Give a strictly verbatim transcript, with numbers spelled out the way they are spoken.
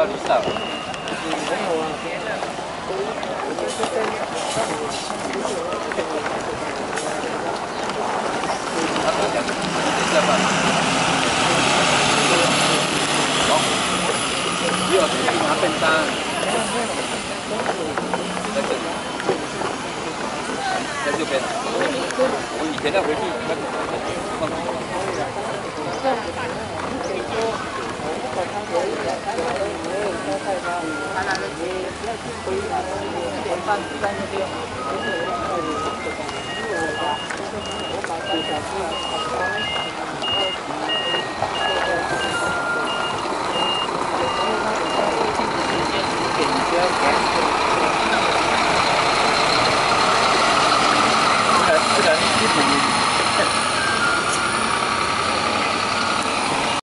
到离岛。下班。好，不要回去拿便当。在这里，在这边。我以前要回去，那放弃了。他那个回点半在那边。我把